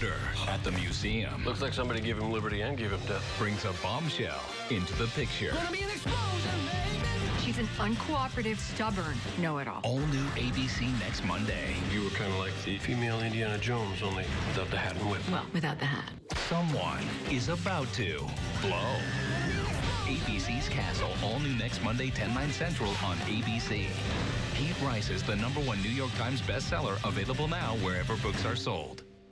murder at the museum. Looks like somebody gave him liberty and gave him death. Brings a bombshell into the picture. Gonna be an explosion, baby. She's an uncooperative, stubborn know-it-all. All new ABC next Monday. You were kind of like the female Indiana Jones, only without the hat and whip. Well, without the hat. Someone is about to blow. ABC's Castle, all new next Monday, 10/9 Central on ABC. Pete Rice is the #1 New York Times bestseller, available now wherever books are sold.